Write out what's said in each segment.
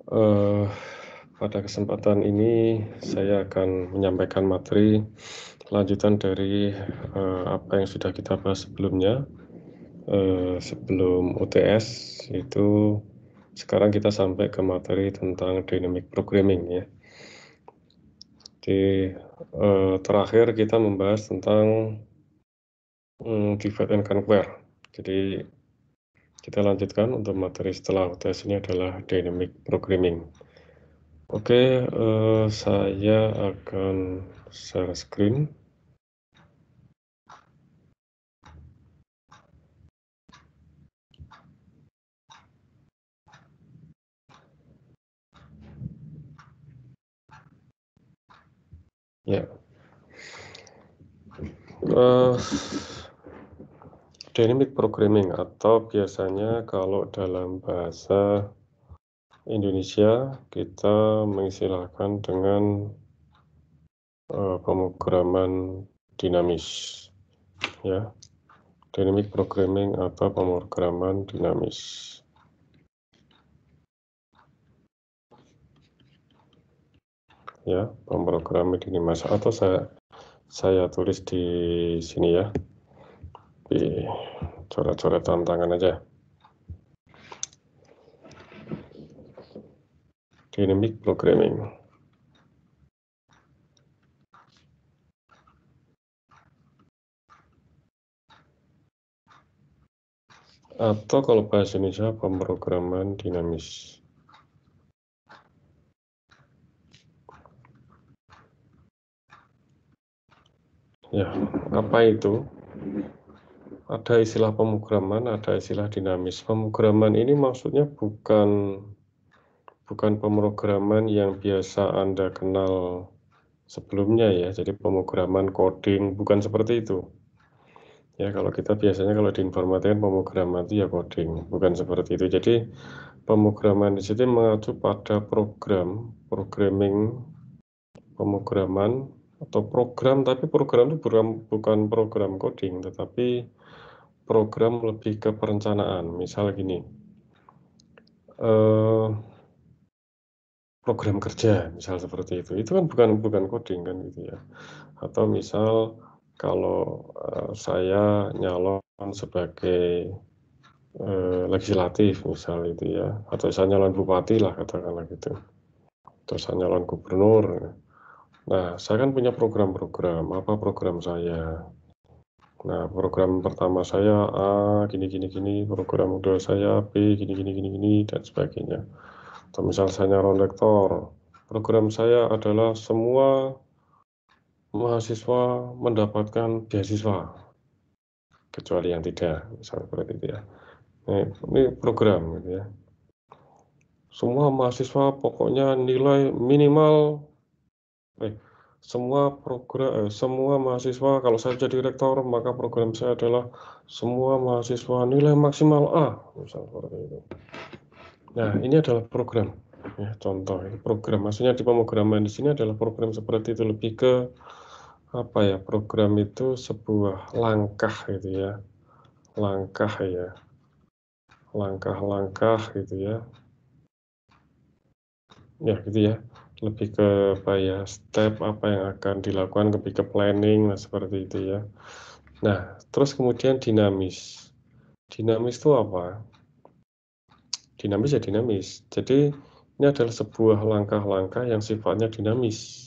Eh, Pada kesempatan ini saya akan menyampaikan materi lanjutan dari apa yang sudah kita bahas sebelumnya. Sebelum UTS itu sekarang kita sampai ke materi tentang dynamic programming ya. Di terakhir kita membahas tentang divide and conquer. Jadi kita lanjutkan untuk materi setelah UTS ini adalah dynamic programming. Oke, saya akan share screen. Ya, dynamic programming atau biasanya kalau dalam bahasa Indonesia kita mengistilahkan dengan pemrograman dinamis, ya, dynamic programming atau pemrograman dinamis. Ya, pemrograman dinamis atau saya tulis di sini ya, di coret-coret tantangan aja. Dynamic programming. Atau kalau bahasa Indonesia pemrograman dinamis. Ya, apa itu? Ada istilah pemrograman, ada istilah dinamis. Pemrograman ini maksudnya bukan pemrograman yang biasa Anda kenal sebelumnya ya. Jadi pemrograman coding bukan seperti itu. Ya, kalau kita biasanya kalau di informatika pemrograman itu ya coding, bukan seperti itu. Jadi pemrograman di sini mengacu pada pemrograman atau program, tapi program itu bukan program coding, tetapi program lebih ke perencanaan. Misal gini, program kerja, misal seperti itu kan bukan coding kan gitu ya. Atau misal kalau saya nyalon sebagai legislatif misal itu ya, atau saya nyalon bupati lah katakanlah gitu, atau saya nyalon gubernur. Nah, saya kan punya program-program. Apa program saya? Nah, program pertama saya A, gini, program kedua saya B, gini, dan sebagainya. Atau misal saya nyalon rektor, program saya adalah semua mahasiswa mendapatkan beasiswa, kecuali yang tidak, misalnya seperti itu ya. Nah, ini program gitu ya. Semua mahasiswa pokoknya nilai minimal, semua mahasiswa, kalau saya jadi rektor, maka program saya adalah semua mahasiswa nilai maksimal A, misalnya seperti itu. Nah, ini adalah program. Ya, contoh ini program. Maksudnya di pemrograman di sini adalah program seperti itu, lebih ke apa ya? Program itu sebuah langkah gitu ya. Langkah gitu ya. Ya, gitu ya. Lebih ke apa ya? Step apa yang akan dilakukan, lebih ke planning, nah seperti itu ya. Nah, terus kemudian dinamis. Dinamis itu apa? Dinamis ya dinamis. Jadi ini adalah sebuah langkah-langkah yang sifatnya dinamis.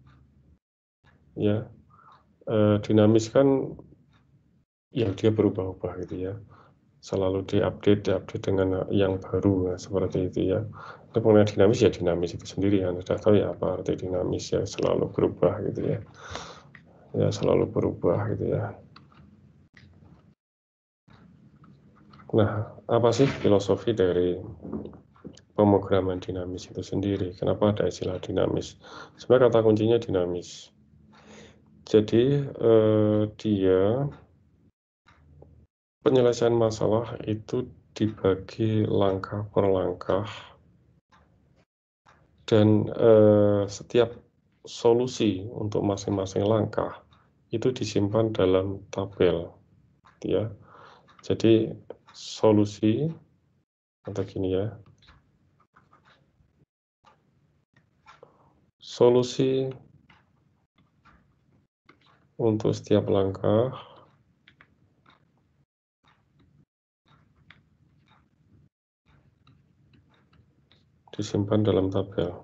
Ya, dinamis kan ya dia berubah-ubah gitu ya. Selalu diupdate dengan yang baru, seperti itu ya. Itu pengennya dinamis ya dinamis itu sendiri. Anda sudah tahu ya apa arti dinamis ya, selalu berubah gitu ya. Ya, selalu berubah gitu ya. Nah, apa sih filosofi dari pemrograman dinamis itu sendiri? Kenapa ada istilah dinamis? Sebenarnya kata kuncinya dinamis. Jadi dia penyelesaian masalah itu dibagi langkah per langkah, dan setiap solusi untuk masing-masing langkah itu disimpan dalam tabel, ya. Jadi solusi atau gini ya, solusi untuk setiap langkah disimpan dalam tabel.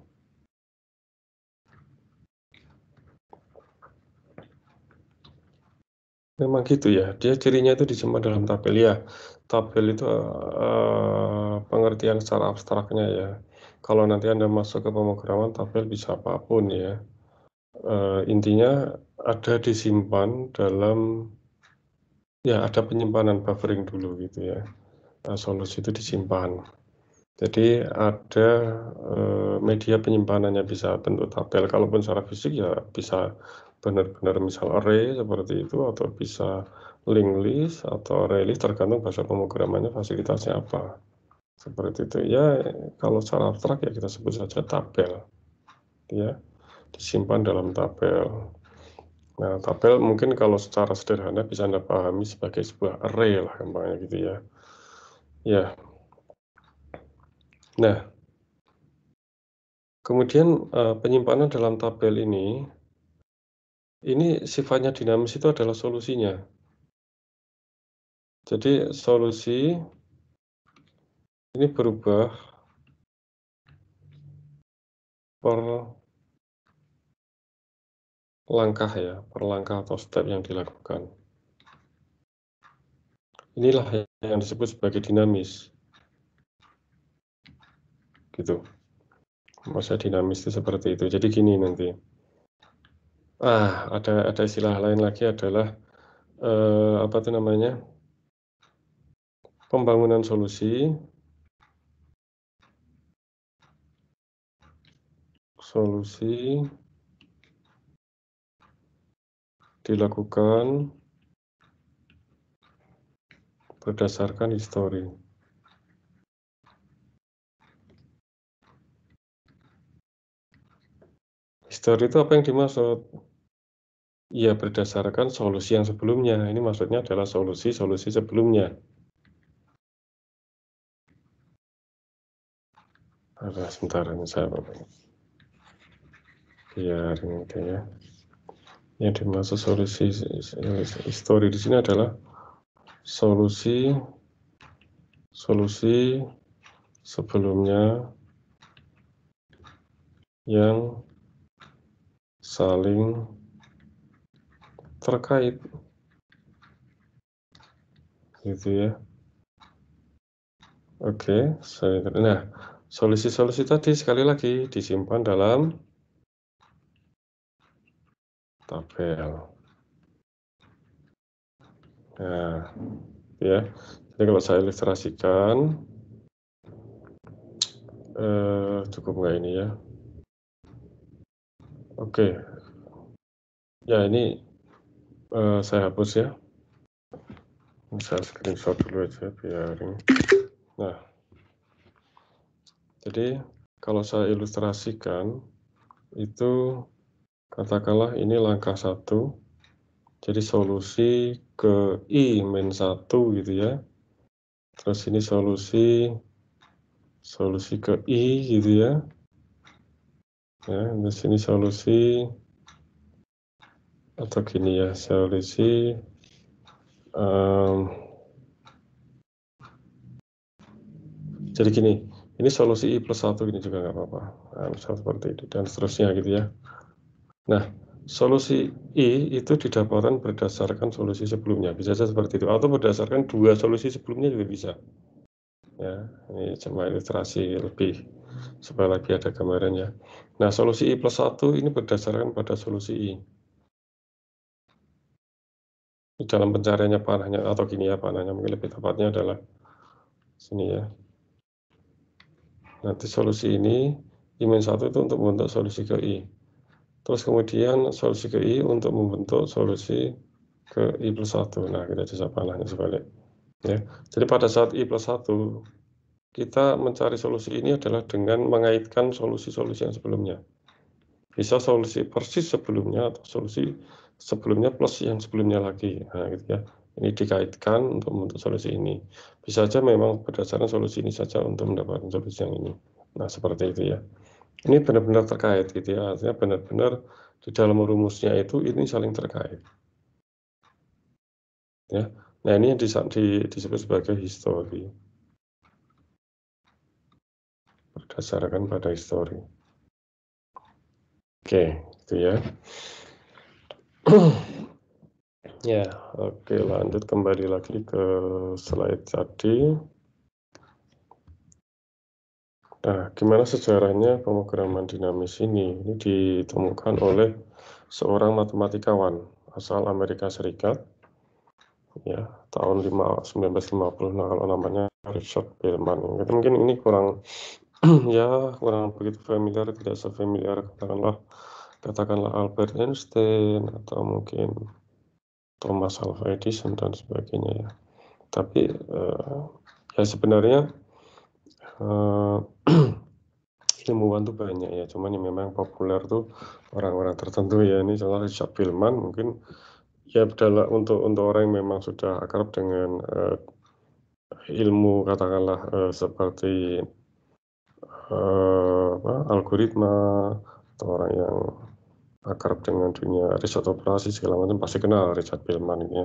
Memang gitu ya, dia cirinya itu disimpan dalam tabel ya. Tabel itu pengertian secara abstraknya ya. Kalau nanti Anda masuk ke pemrograman, tabel bisa apapun ya. Intinya ada disimpan dalam, ya ada penyimpanan buffering dulu gitu ya. Solusi itu disimpan. Jadi ada media penyimpanannya, bisa bentuk tabel. Kalaupun secara fisik ya bisa benar-benar misal array seperti itu, atau bisa linked list atau array list, tergantung bahasa pemrogramannya fasilitasnya apa. Seperti itu ya. Kalau secara abstrak ya kita sebut saja tabel ya, disimpan dalam tabel. Nah, tabel mungkin kalau secara sederhana bisa Anda pahami sebagai sebuah array lah gampangnya gitu ya. Ya. Nah, kemudian penyimpanan dalam tabel ini sifatnya dinamis, itu adalah solusinya. Jadi solusi ini berubah per langkah ya, per langkah atau step yang dilakukan. Inilah yang disebut sebagai dinamis. Gitu. Maksudnya dinamis itu seperti itu. Jadi gini nanti. Ada istilah lain lagi adalah apa itu namanya? Pembangunan solusi dilakukan berdasarkan histori. Histori itu apa yang dimaksud? Ya, berdasarkan solusi yang sebelumnya. Ini maksudnya adalah solusi-solusi sebelumnya. Sebentar, ini saya biar ini ya. Yang dimaksud solusi histori di sini adalah solusi sebelumnya yang saling terkait, gitu ya. Oke, nah, solusi-solusi tadi sekali lagi disimpan dalam tabel. Nah, ya. Jadi kalau saya ilustrasikan, cukup nggak ini ya? Oke. Ya, ini saya hapus ya. Saya screenshot dulu aja biar ini. Nah, jadi kalau saya ilustrasikan itu, katakanlah ini langkah 1. Jadi solusi ke I-1 gitu ya. Terus ini solusi ke I gitu ya. Ya, di sini solusi, atau gini ya, solusi jadi gini, ini solusi I+1 gini juga nggak apa-apa. Nah, misal seperti itu dan seterusnya gitu ya. Nah, solusi I itu didapatkan berdasarkan solusi sebelumnya, bisa saja seperti itu, atau berdasarkan 2 solusi sebelumnya juga bisa. Ya, ini cuma ilustrasi lebih supaya lebih ada gambarannya. Nah, solusi I+1 ini berdasarkan pada solusi I. Dalam pencariannya panahnya, atau gini ya, panahnya mungkin lebih tepatnya adalah sini ya. Nanti solusi ini I-1 itu untuk membentuk solusi ke I. Terus kemudian solusi ke I untuk membentuk solusi ke I+1. Nah, kita bisa panahnya sebalik. Ya. Jadi pada saat I+1, kita mencari solusi ini adalah dengan mengaitkan solusi-solusi yang sebelumnya. Bisa solusi persis sebelumnya atau solusi sebelumnya plus yang sebelumnya lagi. Nah, gitu ya. Ini dikaitkan untuk membentuk solusi ini. Bisa saja memang berdasarkan solusi ini saja untuk mendapatkan solusi yang ini. Nah, seperti itu ya. Ini benar-benar terkait gitu ya, artinya benar-benar di dalam rumusnya itu ini saling terkait. Ya. Nah, ini yang disebut sebagai histori. Berdasarkan pada histori. Oke, itu ya. Ya, oke, lanjut kembali lagi ke slide tadi. Nah, gimana sejarahnya pemrograman dinamis ini? Ini ditemukan oleh seorang matematikawan asal Amerika Serikat, ya, tahun 1950. Nah, kalau namanya Richard Feynman. Mungkin ini kurang ya kurang begitu familiar, tidak sefamiliar katakanlah Albert Einstein atau mungkin Thomas Alva Edison dan sebagainya ya. Tapi ya sebenarnya ilmuwan tuh banyak ya, cuman yang memang populer tuh orang-orang tertentu ya. Ini contoh Richard Feynman, mungkin ya untuk orang yang memang sudah akrab dengan ilmu katakanlah seperti algoritma, atau orang yang akrab dengan dunia riset operasi segala macam pasti kenal Richard Feynman ini ya.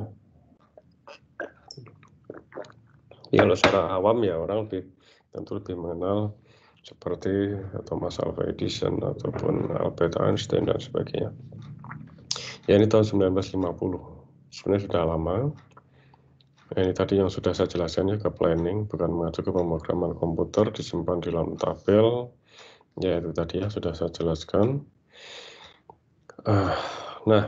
Kalau secara awam ya orang tentu lebih mengenal seperti Thomas Alva Edison ataupun Albert Einstein dan sebagainya. Ya, ini tahun 1950. Sebenarnya sudah lama. Ini tadi yang sudah saya jelaskan ya, ke planning, bukan mengacu ke pemrograman komputer, disimpan di dalam tabel. Ya, itu tadi ya sudah saya jelaskan. Nah,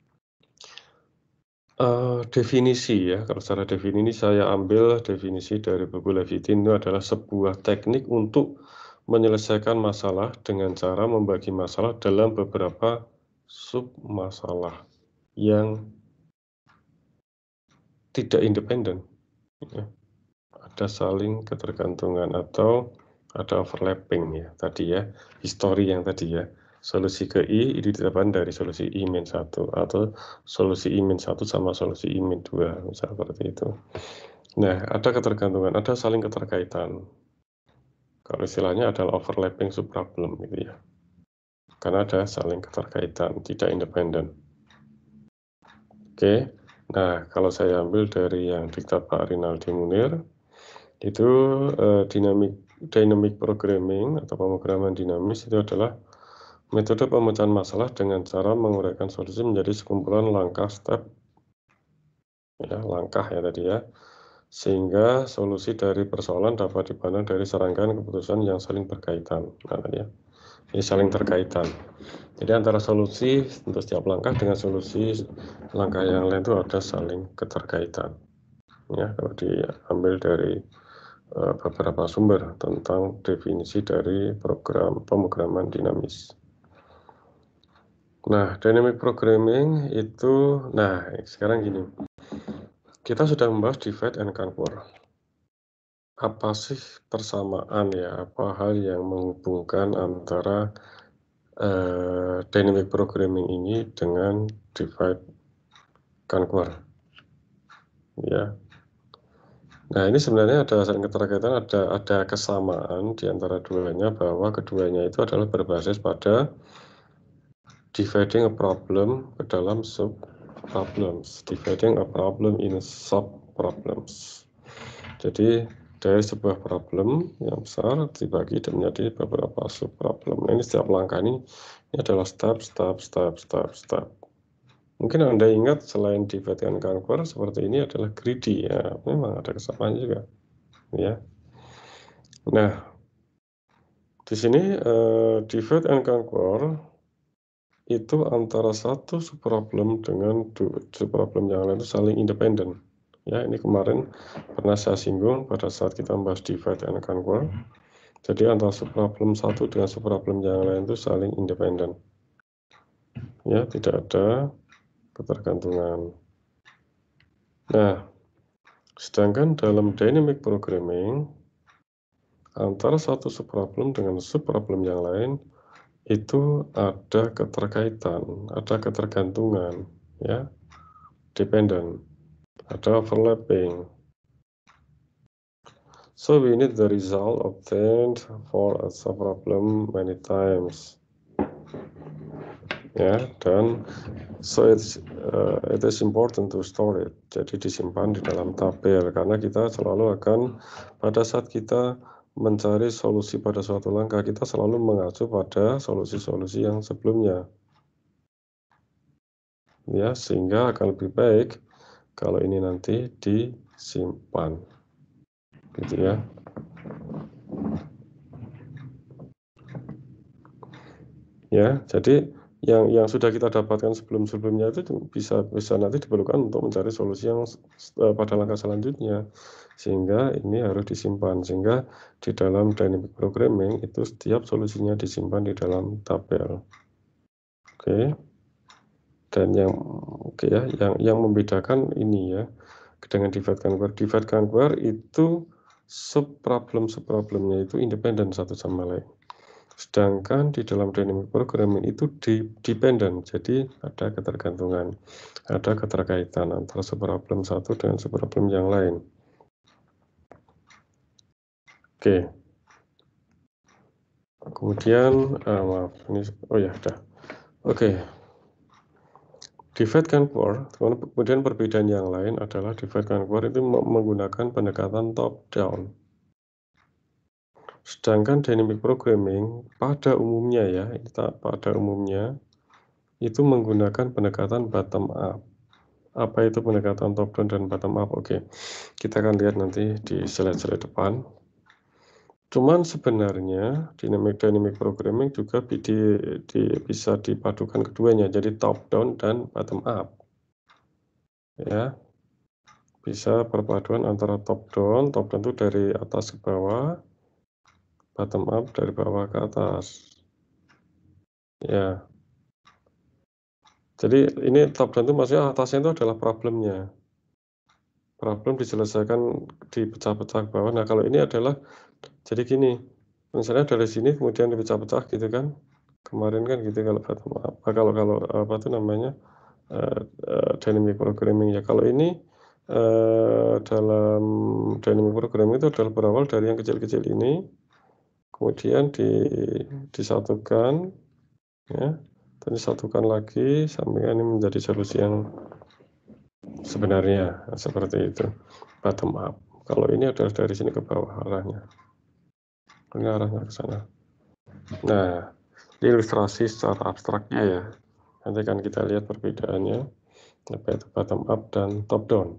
definisi ya, kalau secara definisi saya ambil definisi dari buku Levitin itu adalah sebuah teknik untuk menyelesaikan masalah dengan cara membagi masalah dalam beberapa sub masalah yang tidak independen. Ya. Ada saling ketergantungan atau ada overlapping ya tadi ya, histori yang tadi ya. Solusi ke I itu didapatkan dari solusi I-1 atau solusi I-1 sama solusi I-2 misalnya seperti itu. Nah, ada ketergantungan, ada saling keterkaitan. Kalau istilahnya adalah overlapping subproblem gitu ya. Karena ada saling keterkaitan, tidak independen. Oke. Nah, kalau saya ambil dari yang diktat Pak Rinaldi Munir, itu dynamic programming atau pemrograman dinamis itu adalah metode pemecahan masalah dengan cara menguraikan solusi menjadi sekumpulan langkah langkah ya tadi ya, sehingga solusi dari persoalan dapat dipandang dari serangkaian keputusan yang saling berkaitan. Nah, tadi ya, ini saling terkaitan. Jadi antara solusi untuk setiap langkah dengan solusi langkah yang lain itu ada saling keterkaitan. Ya, kalau diambil dari beberapa sumber tentang definisi dari pemrograman dinamis. Nah, dynamic programming itu, nah sekarang gini, kita sudah membahas divide and conquer. Apa sih persamaan ya, apa hal yang menghubungkan antara dynamic programming ini dengan divide conquer? Ya. Nah, ini sebenarnya ada saling keterkaitan, ada kesamaan di antara duanya, bahwa keduanya itu adalah berbasis pada dividing a problem ke dalam sub problems, dividing a problem in sub problems. Jadi dari sebuah problem yang besar dibagi dan menjadi beberapa sub problem. Ini setiap langkah ini adalah step. Mungkin Anda ingat selain divide and conquer seperti ini adalah greedy ya, memang ada kesamaan juga ya. Nah, di sini divide and conquer itu antara satu subproblem dengan subproblem yang lain itu saling independen. Ya, ini kemarin pernah saya singgung pada saat kita membahas divide and conquer. Jadi antara subproblem satu dengan subproblem yang lain itu saling independen. Ya, tidak ada ketergantungan. Nah, sedangkan dalam dynamic programming antara satu subproblem dengan subproblem yang lain itu ada keterkaitan, ada ketergantungan, ya, dependent, ada overlapping. So we need the result obtained for a subproblem many times. Ya, dan so it is important to store it. Jadi disimpan di dalam tabel karena kita selalu akan pada saat kita mencari solusi pada suatu langkah, kita selalu mengacu pada solusi-solusi yang sebelumnya. Ya, sehingga akan lebih baik kalau ini nanti disimpan. Gitu ya. Ya, jadi yang sudah kita dapatkan sebelum-sebelumnya itu bisa nanti diperlukan untuk mencari solusi yang pada langkah selanjutnya, sehingga ini harus disimpan, sehingga di dalam dynamic programming itu setiap solusinya disimpan di dalam tabel. Oke. Dan yang membedakan ini ya dengan divide conquer itu subproblemnya itu independen satu sama lain. Sedangkan di dalam dynamic programming itu dependent, jadi ada ketergantungan, ada keterkaitan antara subproblem satu dengan subproblem yang lain. Oke. Kemudian, maaf, ini, oh ya, udah. Oke. Divide conquer, kemudian perbedaan yang lain adalah divide conquer itu menggunakan pendekatan top down. Sedangkan dynamic programming pada umumnya ya, itu menggunakan pendekatan bottom up. Apa itu pendekatan top down dan bottom up? Oke, kita akan lihat nanti di slide-slide depan. Cuman sebenarnya dynamic programming juga bisa dipadukan keduanya, jadi top down dan bottom up. Ya, bisa perpaduan antara top down itu dari atas ke bawah, bottom up dari bawah ke atas. Ya. Jadi ini top down itu maksudnya atasnya itu adalah problemnya. Problem diselesaikan dipecah-pecah ke bawah. Nah, kalau ini adalah jadi gini, misalnya dari sini kemudian dipecah-pecah gitu kan. Kemarin kan gitu kalau bottom up. Kalau apa itu namanya? Dynamic programming ya. Kalau ini dalam dynamic programming itu adalah berawal dari yang kecil-kecil ini, kemudian disatukan ya. Dan disatukan lagi sampai ini menjadi solusi yang sebenarnya seperti itu, bottom up. Kalau ini adalah dari sini ke bawah arahnya, ini arahnya ke sana. Nah, ilustrasi secara abstraknya ya, nanti kan kita lihat perbedaannya, apa itu bottom up dan top down.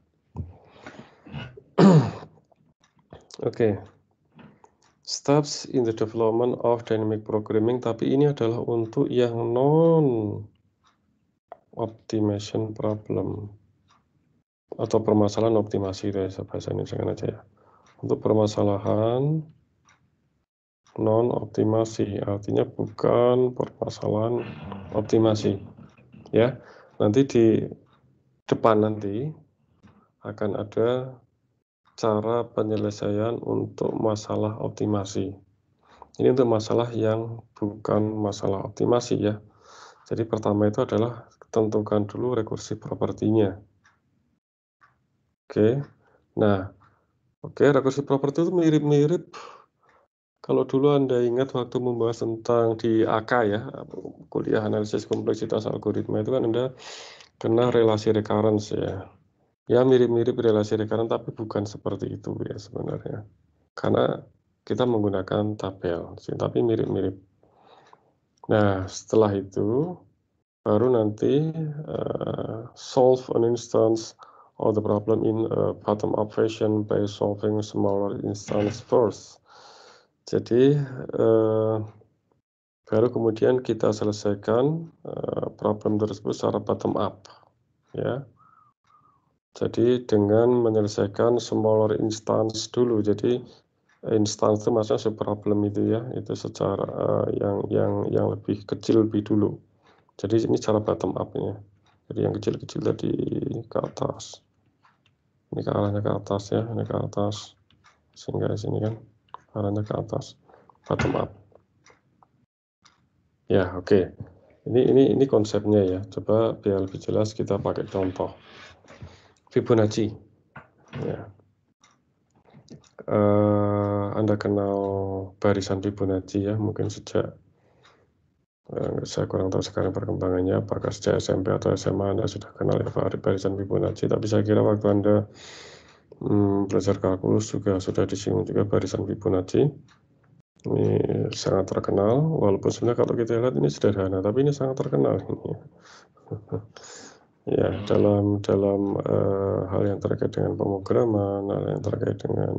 Oke. Steps in the development of dynamic programming, tapi ini adalah untuk yang non optimization problem atau permasalahan optimasi itu ya, bahasa Indonesia aja ya. Untuk permasalahan non optimasi, artinya bukan permasalahan optimasi ya. Nanti di depan nanti akan ada cara penyelesaian untuk masalah optimasi. Ini untuk masalah yang bukan masalah optimasi ya. Jadi pertama itu adalah tentukan dulu rekursi propertinya. Oke. Nah, rekursi properti itu mirip-mirip kalau dulu Anda ingat waktu membahas tentang di AK ya, kuliah analisis kompleksitas algoritma itu kan Anda kena relasi recurrence ya. Ya mirip-mirip relasi recurrence tapi bukan seperti itu ya sebenarnya. Karena kita menggunakan tabel, tapi mirip-mirip. Nah, setelah itu baru nanti solve an instance of the problem in a bottom-up fashion by solving smaller instance first. Jadi baru kemudian kita selesaikan problem tersebut secara bottom up, ya. Jadi dengan menyelesaikan smaller instance dulu. Jadi instance itu maksudnya subproblem itu ya, itu secara yang lebih kecil lebih dulu. Jadi ini cara bottom up-nya. Jadi yang kecil-kecil tadi ke atas. Ini ke arahnya ke atas ya, ini ke atas. Sehingga di sini kan arahnya ke atas. Bottom up. Ya, oke. Ini konsepnya ya. Coba biar lebih jelas kita pakai contoh. Fibonacci. Ya. Anda kenal barisan Fibonacci ya, mungkin sejak saya kurang tahu sekarang perkembangannya, apakah sejak SMP atau SMA Anda sudah kenal ya barisan Fibonacci, tapi saya kira waktu Anda belajar kalkulus juga sudah disinggung juga barisan Fibonacci. Ini sangat terkenal, walaupun sebenarnya kalau kita lihat ini sederhana, tapi ini sangat terkenal ini. Ya, dalam hal yang terkait dengan pemrograman, hal yang terkait dengan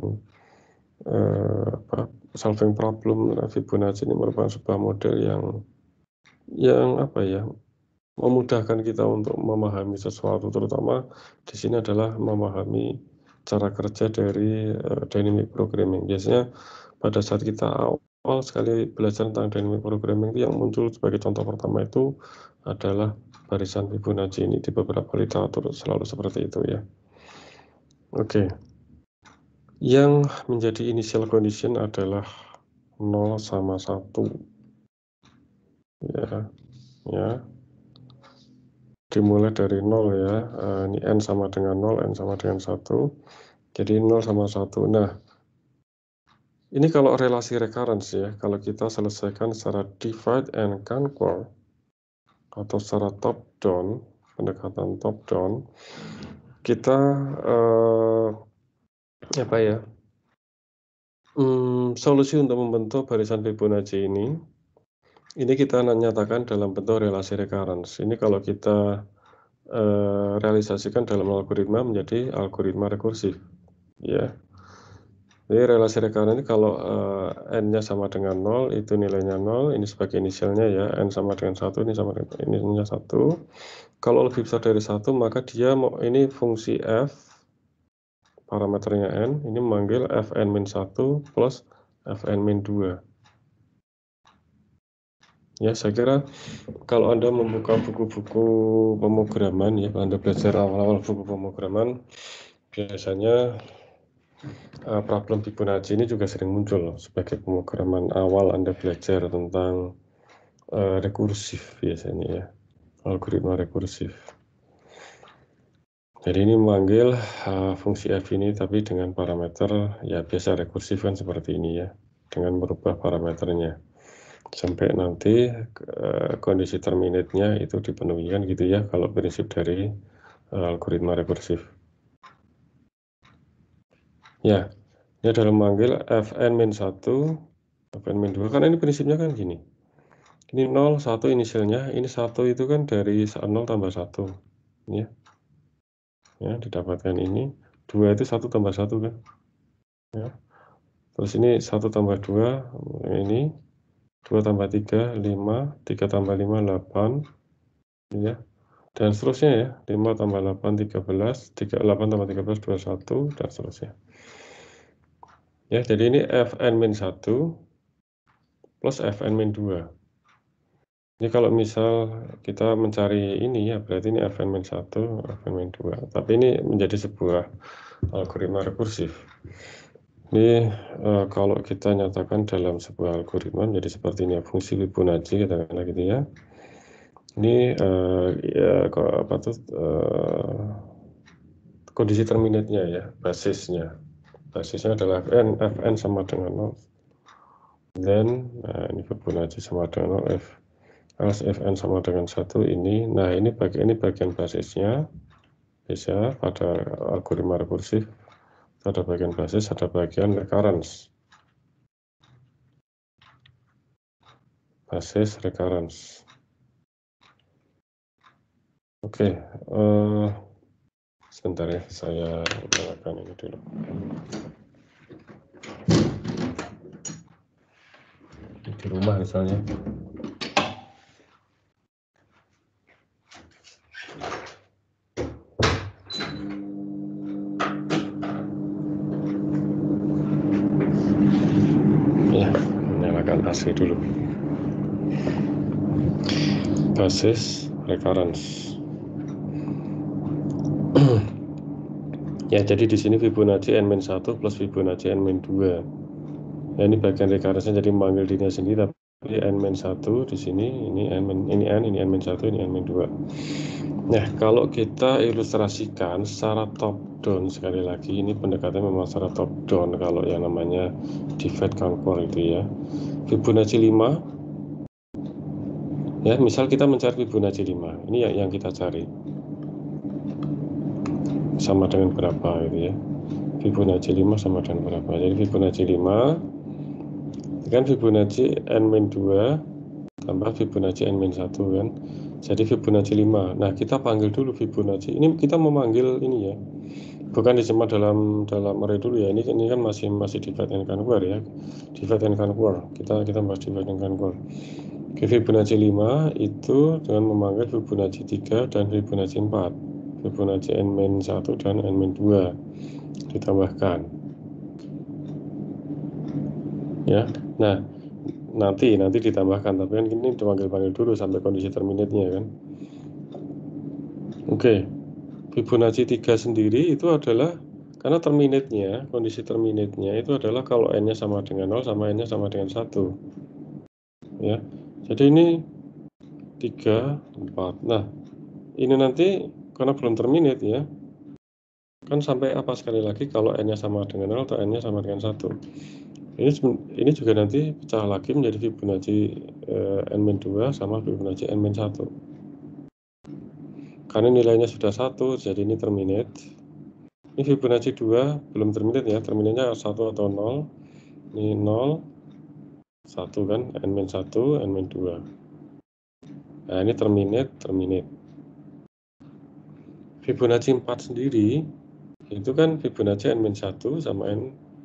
solving problem, Fibonacci ini merupakan sebuah model yang apa ya, memudahkan kita untuk memahami sesuatu, terutama di sini adalah memahami cara kerja dari dynamic programming. Biasanya pada saat kita awal sekali belajar tentang dynamic programming, itu yang muncul sebagai contoh pertama itu adalah barisan Fibonacci. Ini di beberapa literatur selalu seperti itu ya. Oke. Yang menjadi initial condition adalah 0 sama 1. Ya. Dimulai dari 0 ya. Ini N sama dengan 0, N sama dengan 1. Jadi 0 sama 1. Nah, ini kalau relasi recurrence ya, kalau kita selesaikan secara divide and conquer atau secara top down, pendekatan top down, kita solusi untuk membentuk barisan Fibonacci ini kita nyatakan dalam bentuk relasi recurrence. Ini kalau kita realisasikan dalam algoritma menjadi algoritma rekursif ya. Jadi relasi recurrent ini kalau n-nya sama dengan 0, itu nilainya 0, ini sebagai inisialnya ya, n sama dengan 1, ini sama dengan ininya 1. Kalau lebih besar dari 1, maka dia ini fungsi f, parameternya n, ini memanggil fn-1 plus fn-2. Ya, saya kira kalau Anda membuka buku-buku pemrograman ya, Anda belajar awal-awal buku pemrograman, biasanya problem Fibonacci ini juga sering muncul sebagai pemrograman awal Anda belajar tentang rekursif biasanya ya, algoritma rekursif. Jadi ini memanggil fungsi f ini tapi dengan parameter ya biasa rekursif kan seperti ini ya, dengan merubah parameternya sampai nanti kondisi terminate-nya itu dipenuhi kan gitu ya, kalau prinsip dari algoritma rekursif. Ya, ini adalah memanggil fn-1, fn-2, karena ini prinsipnya kan gini. Ini 0, 1 inisialnya, ini 1 itu kan dari 0 tambah 1. Ya. Ya, didapatkan ini. 2 itu 1 tambah 1 kan. Ya. Terus ini 1 tambah 2, ini 2 tambah 3, 5, 3 tambah 5, 8. Ya. Dan seterusnya ya, 5 tambah 8, 13, 8 tambah 13, 21, dan seterusnya. Ya, jadi ini fn-1 plus fn-2. Ini kalau misal kita mencari ini ya, berarti ini fn-1, fn-2. Tapi ini menjadi sebuah algoritma rekursif. Ini kalau kita nyatakan dalam sebuah algoritma menjadi seperti ini ya, fungsi Fibonacci katakanlah gitu ya. Ini kondisi terminate-nya ya, basisnya. Basisnya adalah fn sama dengan 0. Then ini Fibonacci sama dengan 0, else fn sama dengan 1 ini. Nah, ini bagian basisnya. Bisa pada algoritma rekursif ada bagian basis, ada bagian recurrence. Basis recurrence. Oke, sebentar ya, saya nyalakan ini dulu. Di rumah misalnya. Ya, nyalakan AC dulu. Basis recurrence. Ya, jadi di sini Fibonacci n-1 plus Fibonacci n-2. Ya, ini bagian recurrence-nya jadi memanggil dirinya sendiri, Ini n-1 di sini, ini n, ini n-1, ini n-2. Nah, kalau kita ilustrasikan secara top down, sekali lagi ini pendekatannya memang secara top down kalau yang namanya divide conquer itu ya. Fibonacci 5, ya misal kita mencari Fibonacci 5, ini yang kita cari sama dengan berapa gitu ya. Fibonacci 5 sama dengan berapa? Jadi Fibonacci 5 kan Fibonacci n-2 tambah Fibonacci n-1 kan. Jadi Fibonacci 5. Nah, kita panggil dulu Fibonacci. Ini kita memanggil ini ya. Bukan disimpan dalam array dulu ya. Ini kan masih divide and conquer ya. Divide and conquer. Kita bahas divide and conquer. Oke, Fibonacci 5 itu dengan memanggil Fibonacci 3 dan Fibonacci 4. Fibonacci n-1 dan n-2 ditambahkan. Ya. Nah, nanti ditambahkan, tapi kan ini dipanggil dulu sampai kondisi terminate-nya kan. Oke, Fibonacci 3 sendiri itu adalah karena terminate-nya, kondisi terminate-nya itu adalah kalau n-nya sama dengan 0 sama n-nya sama dengan 1. Ya. Jadi ini 3, 4. Nah, ini nanti karena belum terminate ya. Kan sampai apa sekali lagi kalau n-nya sama dengan 0 atau n-nya sama dengan 1. Ini juga nanti pecah lagi menjadi Fibonacci n-2 sama Fibonacci n-1. Karena nilainya sudah 1, jadi ini terminate. Ini Fibonacci 2 belum terminate ya, terminatenya 1 atau 0. Ini 0, 1 kan, n-1, n-2. Nah, ini terminate. Fibonacci 4 sendiri itu kan Fibonacci n-1 sama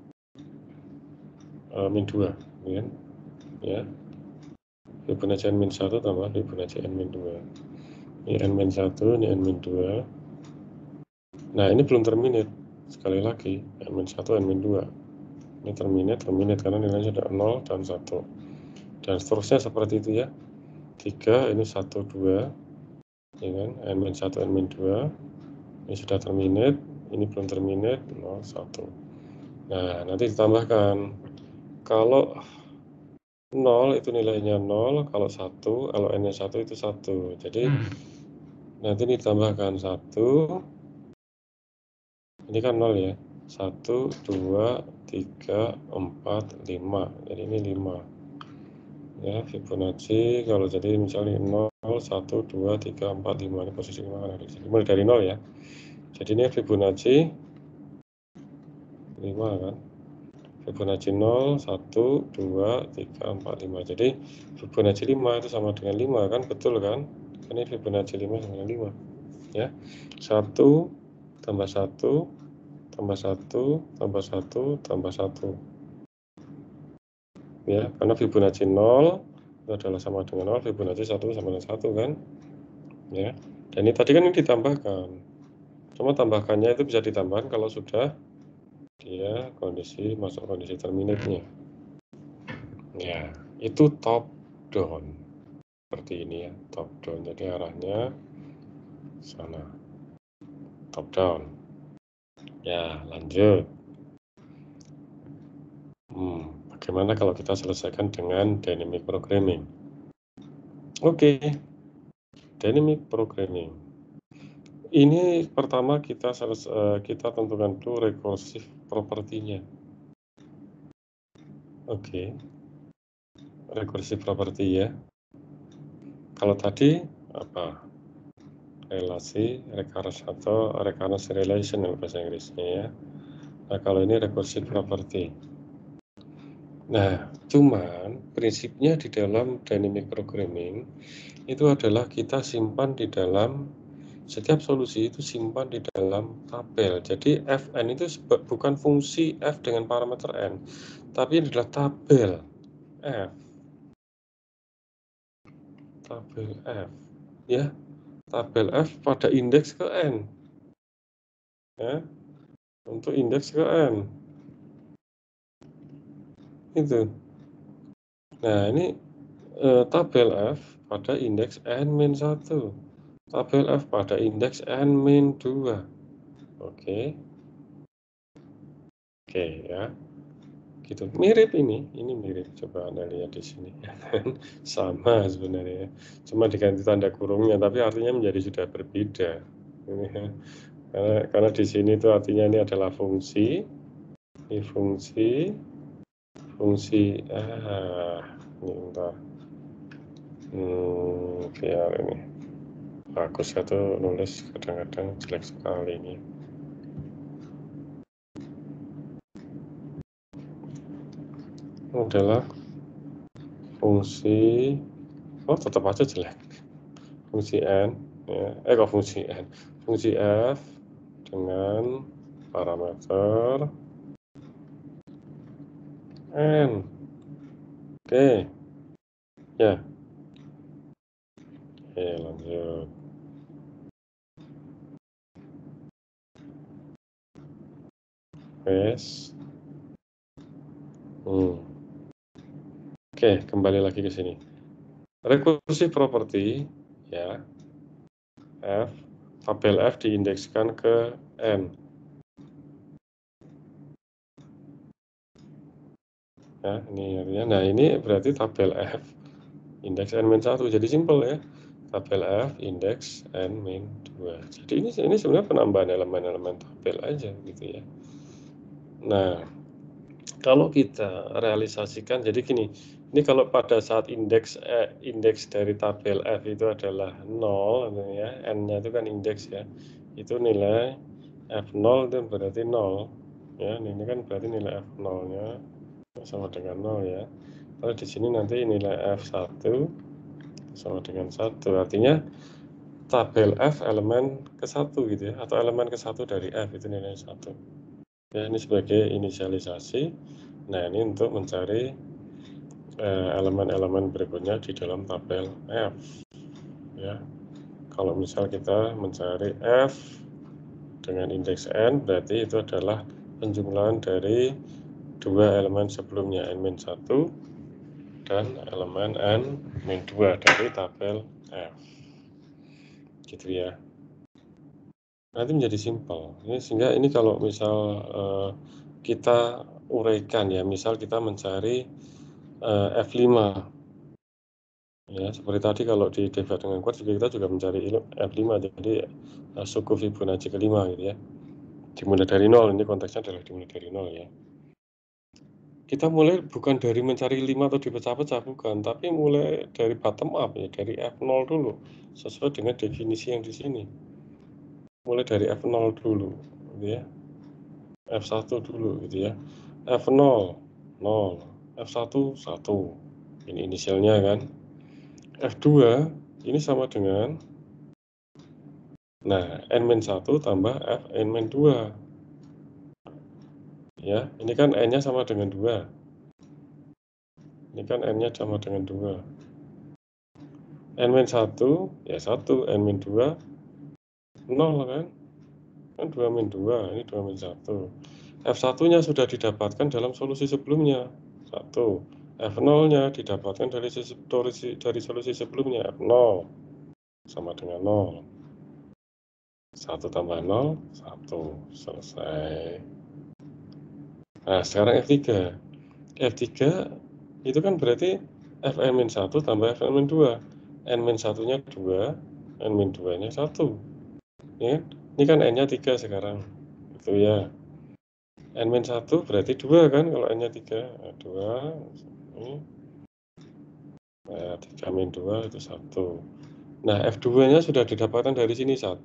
n-2 kan? Ya. Fibonacci n-1 tambah Fibonacci n-2. Ini n-1, ini n-2. Nah, ini belum terminate. Sekali lagi, n-1, n-2. Ini terminate karena nilainya sudah 0 dan 1. Dan seterusnya seperti itu ya. 3, ini 1, 2. Ya kan? n-1, n-2. Ini sudah terminate. Ini belum terminate, 0, 1. Nah, nanti ditambahkan. Kalau 0 itu nilainya 0, kalau 1, kalau n-nya 1 itu 1. Jadi nanti ditambahkan 1. Ini kan 0 ya. 1, 2, 3, 4, 5. Jadi ini 5. Ya, Fibonacci kalau jadi misalnya 0, 1, 2, 3, 4, 5. Ini posisi 5 kan ada di sini. Mulai dari 0 ya. Jadi ini Fibonacci 5 kan. Fibonacci 0, 1, 2, 3, 4, 5. Jadi Fibonacci 5 itu sama dengan 5 kan, betul kan? Ini Fibonacci 5 sama dengan 5. Ya. 1 tambah 1 tambah 1 tambah 1 tambah 1. Ya, karena Fibonacci 0 itu adalah sama dengan 0, Fibonacci 1 sama dengan 1 kan. Ya. Dan ini tadi kan ini ditambahkan. Cuma tambahkannya itu bisa ditambahkan kalau sudah dia masuk kondisi terminate-nya. Ya, itu top down. Seperti ini ya, top down. Jadi arahnya sana. Top down. Ya, lanjut. Bagaimana kalau kita selesaikan dengan dynamic programming? Oke. Dynamic programming. Ini pertama kita tentukan dulu recursive property-nya. Oke. Recursive property ya. Kalau tadi apa? Relasi, recurrence atau recurrence relation bahasa Inggrisnya ya. Nah, kalau ini recursive property. Nah, cuman prinsipnya di dalam dynamic programming itu adalah kita simpan di dalam setiap solusi itu simpan di dalam tabel. Jadi Fn itu bukan fungsi f dengan parameter n, tapi ini adalah tabel f. Tabel f, ya. Tabel f pada indeks ke n. Ya. Untuk indeks ke n. Itu. Nah, ini tabel f pada indeks n-1. Tabel f pada indeks n-2. Oke. Oke ya. gitu. Mirip ini mirip, coba Anda lihat di sini, ya kan, sama sebenarnya, cuma diganti tanda kurungnya, tapi artinya menjadi sudah berbeda, ini ya. Karena di sini itu artinya ini adalah fungsi, ini fungsi, ini bentar, biar ini bagus, ya tuh nulis kadang-kadang jelek sekali ini. Adalah fungsi, tetap aja jelek, fungsi n, ya, kok fungsi n, fungsi f dengan parameter n. Oke, ya, oke, lanjut. Wes. Oke, kembali lagi ke sini. Recursive property, ya, f, tabel f diindekskan ke n. Ya, ini artinya, nah ini berarti tabel f indeks n-1, jadi simpel ya. Tabel f indeks n-2. Jadi ini sebenarnya penambahan elemen-elemen tabel aja gitu ya. Nah, kalau kita realisasikan, jadi gini, ini kalau pada saat indeks dari tabel f itu adalah 0, ya, n-nya itu kan indeks ya, itu nilai f0 itu berarti 0, ya, ini kan berarti nilai f0-nya sama dengan 0 ya. Kalau di sini nanti nilai f1 sama dengan 1, artinya tabel f elemen ke-1 gitu ya, atau elemen ke-1 dari f itu nilai 1. Ya, ini sebagai inisialisasi. Nah, ini untuk mencari elemen-elemen berikutnya di dalam tabel F. Ya, kalau misal kita mencari F dengan indeks n, berarti itu adalah penjumlahan dari dua elemen sebelumnya, n-1 dan elemen n-2 dari tabel F. Gitu ya. Nanti menjadi simpel. Sehingga ini kalau misal kita uraikan ya, misal kita mencari F5. Ya, seperti tadi kalau di derivat dengan kuat juga kita juga mencari F5, jadi suku Fibonacci kelima gitu ya. Dimulai dari 0, ini konteksnya adalah dimulai dari 0 ya. Kita mulai bukan dari mencari 5 atau dipecah-pecah, bukan, tapi mulai dari bottom up ya, dari F0 dulu, sesuai dengan definisi yang di sini. Mulai dari F0 dulu gitu ya. F1 dulu gitu ya. F0 0, F1 1. Ini inisialnya kan. F2 ini sama dengan, nah, n-1 tambah f n-2. Ya, ini kan n-nya sama dengan 2. Ini kan n-nya sama dengan 2. n-1 ya 1, n-2 0 kan? Kan 2-2, ini 2-1. F1-nya sudah didapatkan dalam solusi sebelumnya. 1. F0-nya didapatkan dari solusi sebelumnya, F0 sama dengan 0. 1 tambah 0, 1. Selesai. Nah, sekarang F3. F3 itu kan berarti Fn-1 tambah Fn-2. N-1-nya 2, N-2-nya 1. Ya, ini kan N-nya 3 sekarang. Itu ya. N-1 berarti 2 kan kalau N-nya 3. 2. Nah, 3-2 itu 1. Nah, F2-nya sudah didapatkan dari sini 1.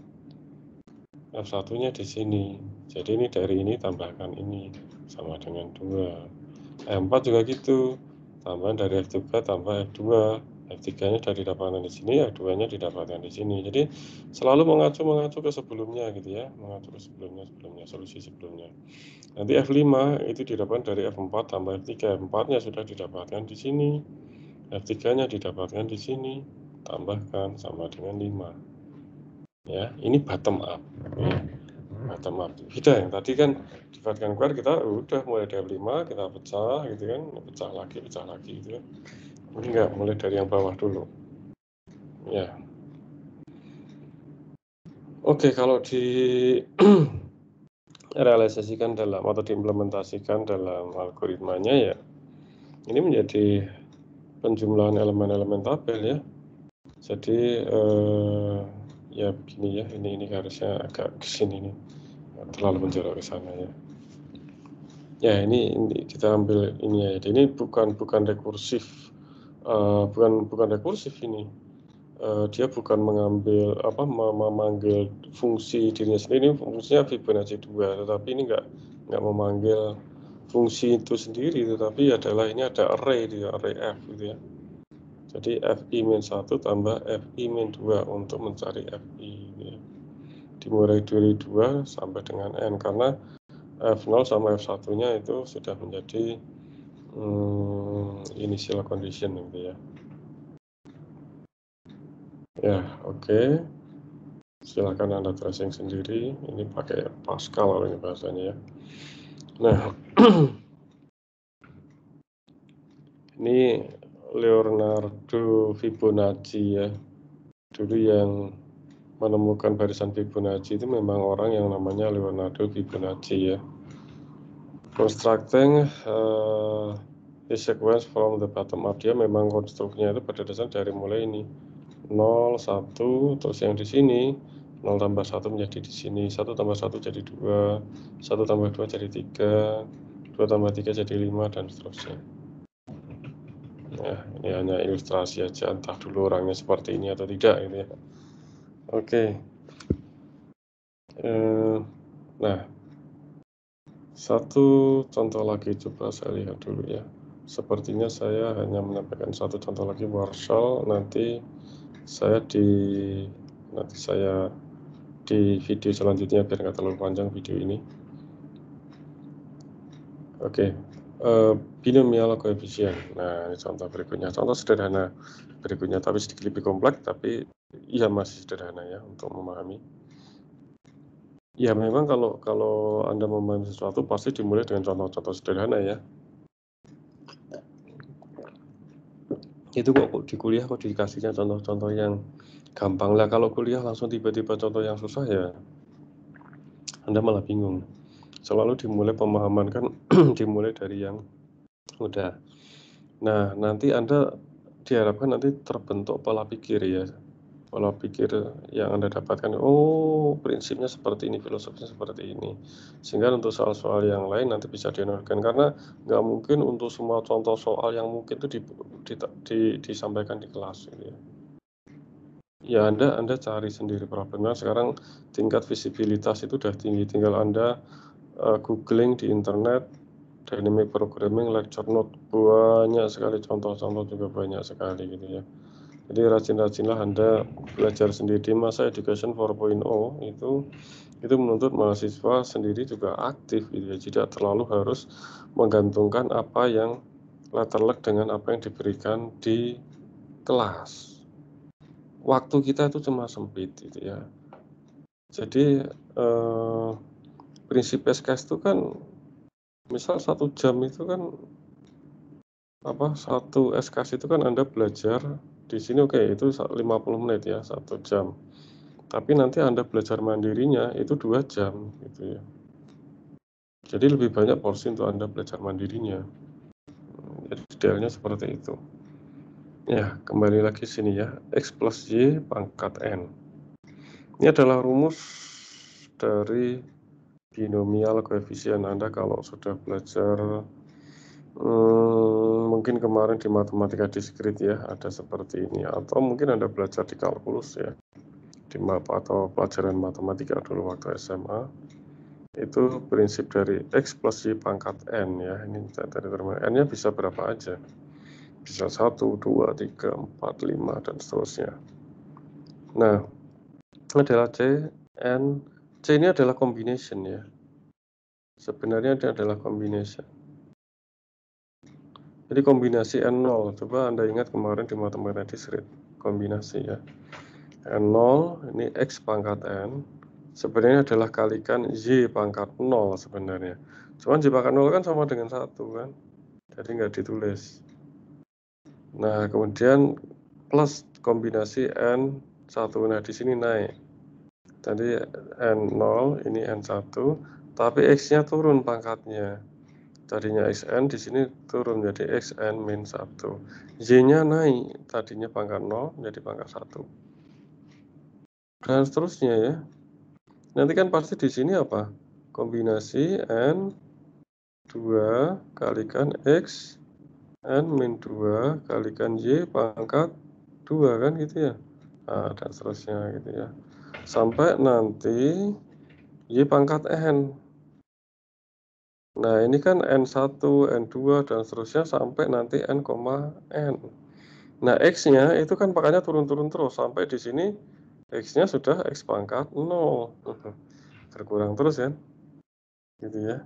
F1-nya di sini. Jadi ini dari ini tambahkan ini sama dengan 2. F4 juga gitu. Tambahan dari F3 tambah F2. F3-nya sudah didapatkan di sini, F2-nya didapatkan di sini. Jadi selalu mengacu ke sebelumnya gitu ya, mengacu ke sebelumnya, solusi sebelumnya. Nanti F5 itu didapatkan dari F4 tambah F3. F4-nya sudah didapatkan di sini. F3-nya didapatkan di sini. Tambahkan sama dengan 5. Ya, ini bottom up. Ya. Bottom up. Beda yang tadi kan dirivatkan kuat kita udah mulai dari 5 kita pecah gitu kan, pecah lagi gitu kan. Ini enggak, mulai dari yang bawah dulu. Ya. Oke, kalau di realisasikan dalam atau diimplementasikan dalam algoritmanya ya, ini menjadi penjumlahan elemen-elemen tabel ya. Jadi ya begini ya, ini harusnya agak ke sini nih, terlalu menjorok ke sana ya. Ya ini kita ambil ini ya. Ini bukan rekursif, bukan rekursif ini. Dia bukan mengambil memanggil fungsi dirinya sendiri. Ini fungsinya Fibonacci 2, tetapi ini nggak memanggil fungsi itu sendiri, tetapi adalah ini ada array dia, array f gitu ya. Jadi fi-1 tambah fi-2 untuk mencari fi gitu ya. Dimulai dari 2 sampai dengan n, karena f0 sama f1-nya itu sudah menjadi initial condition gitu ya. Ya, oke. Silakan Anda tracing sendiri. Ini pakai Pascal ini bahasanya ya. Nah, ini Leonardo Fibonacci ya. Dulu yang menemukan barisan Fibonacci itu memang orang yang namanya Leonardo Fibonacci ya. Constructing the sequence from the bottom up, dia memang konstruknya itu pada dasarnya dari mulai ini 0, 1, terus yang di sini 0 tambah 1 menjadi di sini, 1 tambah 1 jadi 2, 1 tambah 2 jadi 3, 2 tambah 3 jadi 5, dan seterusnya. Nah, ini hanya ilustrasi aja, entah dulu orangnya seperti ini atau tidak gitu ya. Oke. Nah, satu contoh lagi coba saya lihat dulu ya. Sepertinya saya hanya menyampaikan satu contoh lagi Warshall, nanti saya di video selanjutnya biar nggak terlalu panjang video ini. Oke, binomial coefficient. Nah, ini contoh berikutnya, contoh sederhana berikutnya, tapi sedikit lebih kompleks, tapi ya masih sederhana ya untuk memahami. Ya memang kalau Anda memahami sesuatu pasti dimulai dengan contoh-contoh sederhana ya. Itu kok di kuliah kok dikasihnya contoh-contoh yang gampang lah. Kalau kuliah langsung tiba-tiba contoh yang susah ya Anda malah bingung. Selalu dimulai pemahaman kan dimulai dari yang mudah. Nah, nanti Anda diharapkan nanti terbentuk pola pikir ya. Pola pikir yang Anda dapatkan, oh prinsipnya seperti ini, filosofinya seperti ini. Sehingga untuk soal-soal yang lain nanti bisa dianalogkan, karena nggak mungkin untuk semua contoh soal yang mungkin itu disampaikan di kelas gitu ya. Ya Anda cari sendiri problemnya. Sekarang tingkat visibilitas itu udah tinggi, tinggal Anda googling di internet, dynamic programming, lecture note, banyak sekali contoh-contoh juga banyak sekali gitu ya. Jadi rajin-rajinlah Anda belajar sendiri. Di masa education 4.0 itu menuntut mahasiswa sendiri juga aktif gitu ya. Tidak terlalu harus menggantungkan apa yang letterlek dengan apa yang diberikan di kelas. Waktu kita itu cuma sempit gitu ya. Jadi prinsip SKS itu kan misal 1 jam itu kan satu SKS itu kan Anda belajar di sini oke, itu 50 menit ya 1 jam. Tapi nanti Anda belajar mandirinya itu 2 jam gitu ya. Jadi lebih banyak porsi untuk Anda belajar mandirinya. Jadi detailnya seperti itu. Ya, kembali lagi sini ya. X plus Y pangkat N. Ini adalah rumus dari binomial koefisien. Anda kalau sudah belajar mungkin kemarin di matematika diskrit ya, ada seperti ini. Atau mungkin Anda belajar di kalkulus ya, di map atau pelajaran matematika dulu waktu SMA. Itu prinsip dari X plus Y pangkat N ya. Ini dari terminal N-nya bisa berapa aja. Bisa 1, 2, 3, 4, 5, dan seterusnya. Nah, adalah C, N. C ini adalah combination ya. Sebenarnya ini adalah combination. Jadi kombinasi N0, coba Anda ingat kemarin di matematika diskrit, kombinasi ya. N0, ini X pangkat N, sebenarnya adalah kalikan Y pangkat 0 sebenarnya. Cuman Y pangkat 0 kan sama dengan 1 kan, jadi nggak ditulis. Nah, kemudian plus kombinasi N1, nah di sini naik. Tadi N0, ini N1, tapi X-nya turun pangkatnya. Tadinya Xn di sini turun menjadi Xn min 1. Y-nya naik, tadinya pangkat 0 menjadi pangkat 1. Dan seterusnya ya. Nanti kan pasti di sini apa? Kombinasi N 2 kalikan X N min 2 kalikan Y pangkat 2 kan gitu ya. Nah, dan seterusnya gitu ya. Sampai nanti Y pangkat N. Nah, ini kan N1, N2, dan seterusnya sampai nanti N, N. Nah, X-nya itu kan pangkatnya turun-turun terus. Sampai di sini X-nya sudah X pangkat 0. Berkurang terus kan? Gitu ya.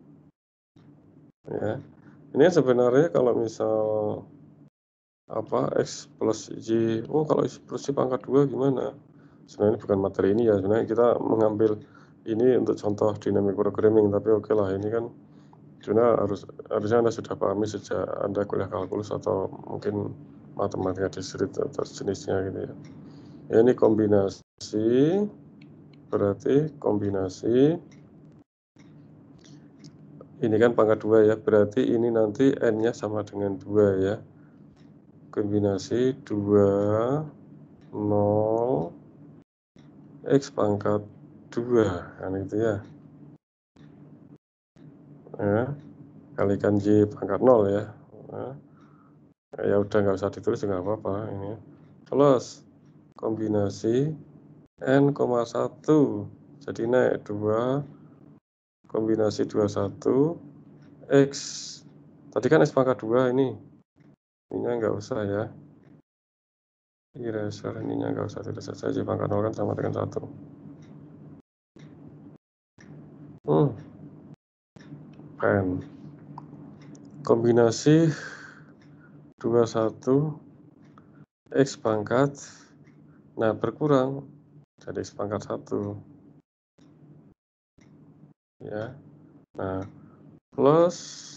Ya. Ini sebenarnya kalau misal apa X plus Y, oh kalau X plus Y pangkat 2 gimana? Sebenarnya bukan materi ini ya, sebenarnya kita mengambil ini untuk contoh dynamic programming, tapi oke lah ini kan sebenarnya harusnya Anda sudah pahami sejak Anda kuliah kalkulus atau mungkin matematika diskrit atau sejenisnya gitu ya. Ya, ini kombinasi, berarti kombinasi ini kan pangkat 2 ya, berarti ini nanti N-nya sama dengan 2 ya. Kombinasi 2, 0, X pangkat 2, kan itu ya. Ya, kalikan Y pangkat 0 ya. Nah, ya udah nggak usah ditulis nggak apa-apa ini. Plus kombinasi N, 1, jadi naik 2, kombinasi 21, X. Tadi kan X pangkat 2 ini nggak usah ya. Eraser ininya nggak usah, tulis saja Y pangkat 0 kan sama dengan 1. Pen. Kombinasi 21 X pangkat, nah berkurang jadi X pangkat 1 ya. Nah plus,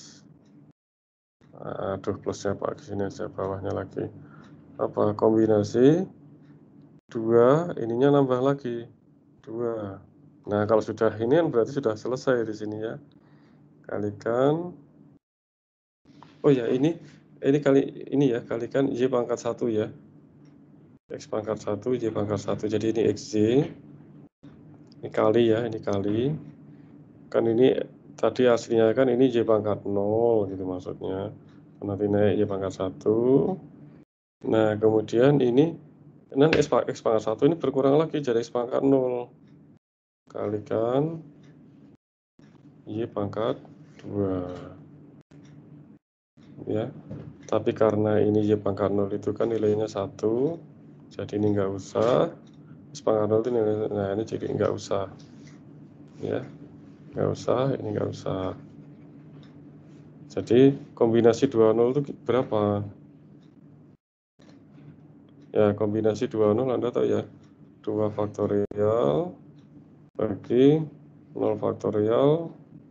aduh plusnya Pak di sini aja, bawahnya lagi apa, kombinasi 2 ininya nambah lagi 2. Nah kalau sudah ini kan berarti sudah selesai di sini ya. Kalikan, oh ya ini kali ini ya, kalikan Y pangkat 1 ya. X pangkat 1, Y pangkat 1, jadi ini XY. Ini kali ya, ini kali. Kan ini tadi aslinya kan ini Y pangkat 0 gitu maksudnya. Nanti naik Y pangkat 1. Nah, kemudian ini X pangkat 1 ini berkurang lagi jadi X pangkat 0. Kalikan Y pangkat 2. Ya. Tapi karena ini Y pangkat 0 itu kan nilainya 1. Jadi ini enggak usah. X pangkat 0 itu nilainya, nah ini jadi enggak usah. Ya. Enggak usah, ini enggak usah. Jadi kombinasi 20 itu berapa? Ya, kombinasi 20 Anda tahu ya. 2 faktorial bagi 0 faktorial,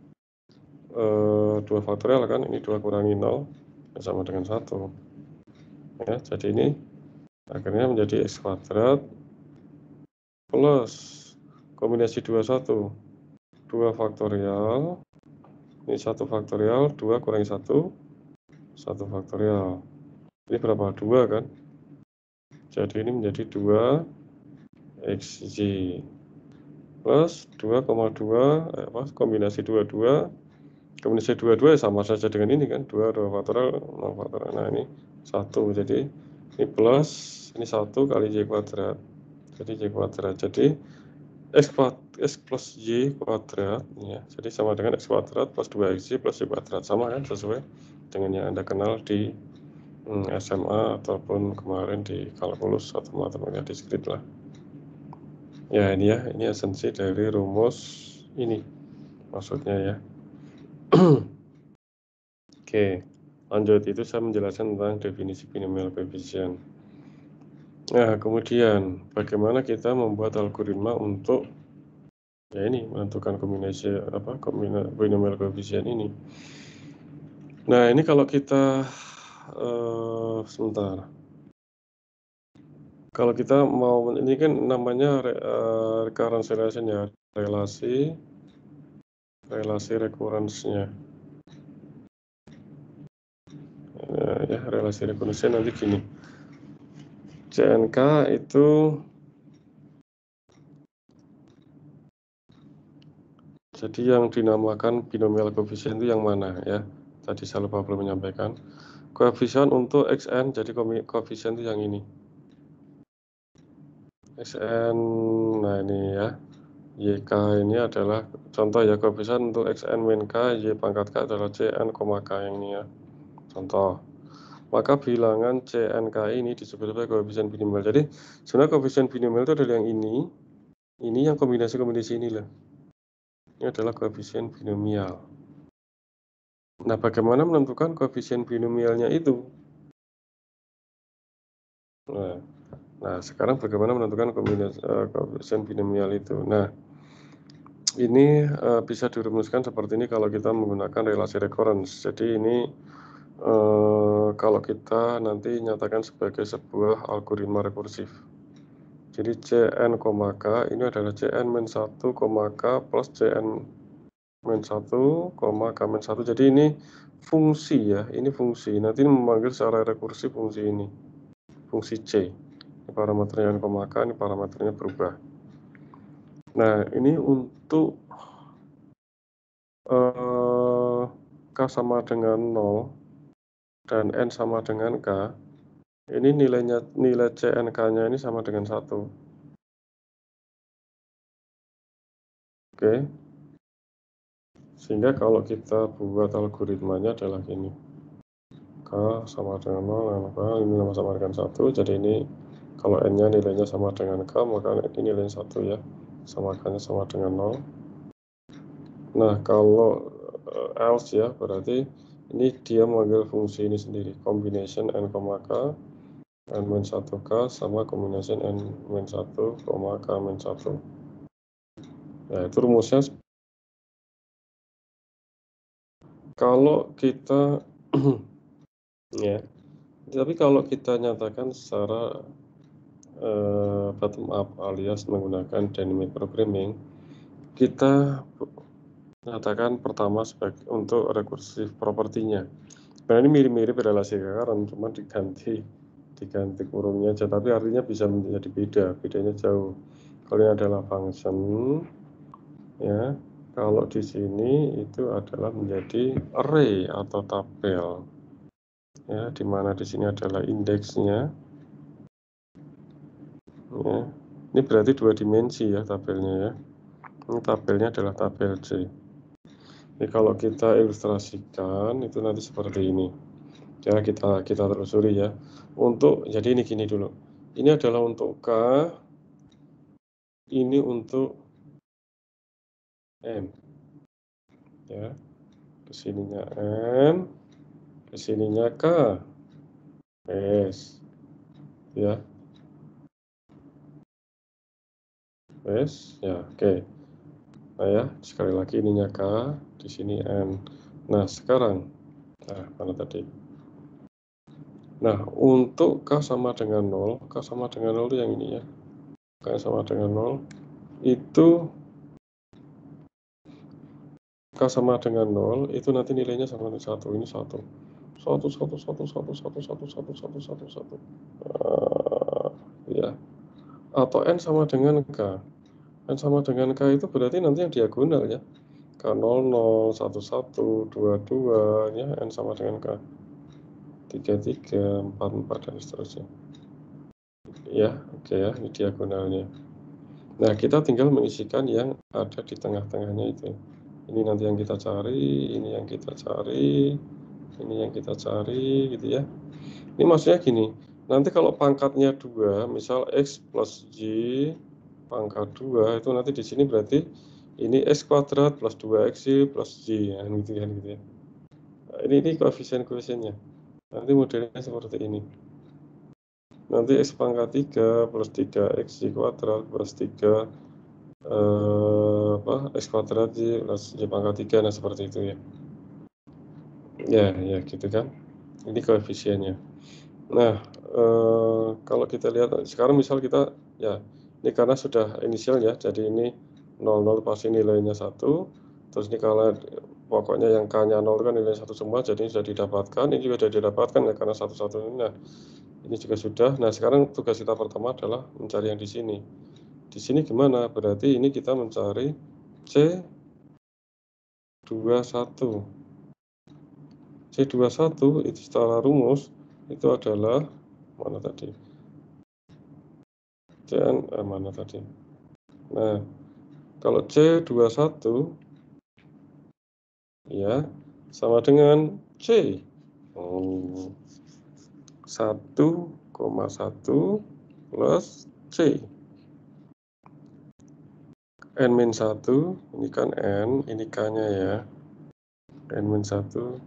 2 faktorial kan, ini 2 kurangi 0, sama dengan 1. Ya, jadi ini akhirnya menjadi X kuadrat plus kombinasi 21, 2 faktorial, ini 1 faktorial, 2 kurangi 1, 1 faktorial. Ini berapa? 2 kan? Jadi ini menjadi 2 XY plus 2,2 kombinasi 22, kombinasi 22 sama saja dengan ini kan, 2 faktorial 0 faktorial. Nah ini 1, jadi ini plus ini 1 kali Y kuadrat, jadi Y kuadrat, jadi X plus Y kuadrat ya, jadi sama dengan X kuadrat plus 2XY plus Y kuadrat, sama kan, sesuai dengan yang Anda kenal di SMA ataupun kemarin di kalkulus atau matematika diskrit lah. Ya ini ya, ini esensi dari rumus ini maksudnya ya. Oke, lanjut, itu saya menjelaskan tentang definisi binomial coefficient. Nah, kemudian bagaimana kita membuat algoritma untuk ya ini menentukan kombinasi binomial coefficient ini. Nah, ini kalau kita sebentar. Kalau kita mau, ini kan namanya recurrence relation ya, relasi relasi recurrence-nya. Ya, relasi recurrence-nya nanti gini. CNK itu jadi yang dinamakan binomial koefisien itu yang mana ya? Tadi saya lupa belum menyampaikan. Koefisien untuk Xn, jadi koefisien itu yang ini. Xn, nah ini ya. YK ini adalah contoh ya, koefisien untuk Xn min K, Y pangkat K adalah Cn, K yang ini ya. Contoh. Maka bilangan CNK ini disebut sebagai koefisien binomial. Jadi sebenarnya koefisien binomial itu adalah yang ini yang kombinasi-kombinasi ini loh. Ini adalah koefisien binomial. Nah, bagaimana menentukan koefisien binomialnya itu? Nah, sekarang bagaimana menentukan koefisien binomial itu? Nah, ini bisa dirumuskan seperti ini kalau kita menggunakan relasi recurrence. Jadi ini kalau kita nanti nyatakan sebagai sebuah algoritma rekursif. Jadi Cn, K ini adalah Cn min 1, K plus Cn min 1, K min 1. Jadi ini fungsi ya, ini fungsi. Nanti memanggil secara rekursif fungsi ini. Fungsi C. Ini parameternya N, K, ini parameternya berubah. Nah, ini untuk K sama dengan 0 dan N sama dengan K. Ini nilai CNK-nya ini sama dengan 1. Oke. Sehingga kalau kita buat algoritmanya adalah ini. K sama dengan 0, dan K ini sama dengan 1. Jadi ini kalau N-nya nilainya sama dengan K, maka ini nilainya 1 ya. Samakannya sama dengan 0. Nah, kalau else ya, berarti ini dia memanggil fungsi ini sendiri. Combination N, K, N min 1K sama combination N min 1, K min 1. Nah, itu rumusnya. Kalau kita ya, tapi kalau kita nyatakan secara bottom up alias menggunakan dynamic programming, kita nyatakan pertama sebagai untuk rekursif propertinya. Nah, ini mirip-mirip relasi recurrence, cuma diganti kurungnya aja, tapi artinya bisa menjadi bedanya jauh. Kalau ini adalah function ya, kalau di sini itu adalah menjadi array atau tabel ya, dimana di sini adalah indeksnya ya. Ini berarti 2 dimensi ya tabelnya ya. Ini tabelnya adalah tabel C. Jadi kalau kita ilustrasikan itu nanti seperti ini ya, kita telusuri ya. Untuk jadi ini gini dulu, ini adalah untuk K, ini untuk M ya, kesininya M, kesininya K, S ya, S ya, oke. Nah ya, sekali lagi ininya K, di sini N. Nah sekarang, mana tadi? Nah untuk K sama dengan 0, K sama dengan 0 itu yang ini ya, K sama dengan 0 itu K sama dengan 0 itu nanti nilainya sama dengan 1. Ini 1. 1 ya. Atau N sama dengan K. N sama dengan K itu berarti nanti yang diagonal ya. K00, 11, 22 ya, N sama dengan K. 33, 44 dan seterusnya. Ya, oke ya, ini diagonalnya. Nah, kita tinggal mengisikan yang ada di tengah-tengahnya itu. Ini nanti yang kita cari, ini yang kita cari, ini yang kita cari gitu ya. Ini maksudnya gini, nanti kalau pangkatnya 2, misal X plus Y pangkat 2, itu nanti di sini berarti ini X kuadrat plus 2XY plus Y, ya, gitu kan gitu ya. Nah, ini koefisien-koefisiennya. Nanti modelnya seperti ini. Nanti X pangkat 3 plus 3XY kuadrat plus 3 X kuadrat Y plus Y pangkat 3, nah seperti itu ya. Ya, gitu kan. Ini koefisiennya. Nah, kalau kita lihat sekarang misal kita ya, ini karena sudah inisial ya, jadi ini 00 pasti nilainya 1, Terus ini kalau pokoknya yang K-nya 0 kan nilai 1 semua, jadi sudah didapatkan. Ini juga sudah didapatkan ya, karena 1 ini. Nah, ini juga sudah. Nah, sekarang tugas kita pertama adalah mencari yang di sini. Di sini gimana? Berarti ini kita mencari C21. C21 itu secara rumus itu adalah mana tadi? Mana tadi? Nah, kalau C21 ya sama dengan C. 1,1 plus C. N-1, ini kan N, ini K-nya ya. N-1,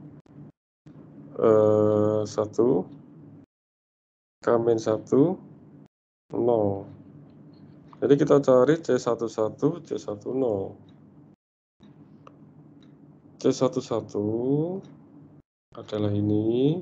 1, K-1, 0. Jadi kita cari C11, C10. C11 adalah ini,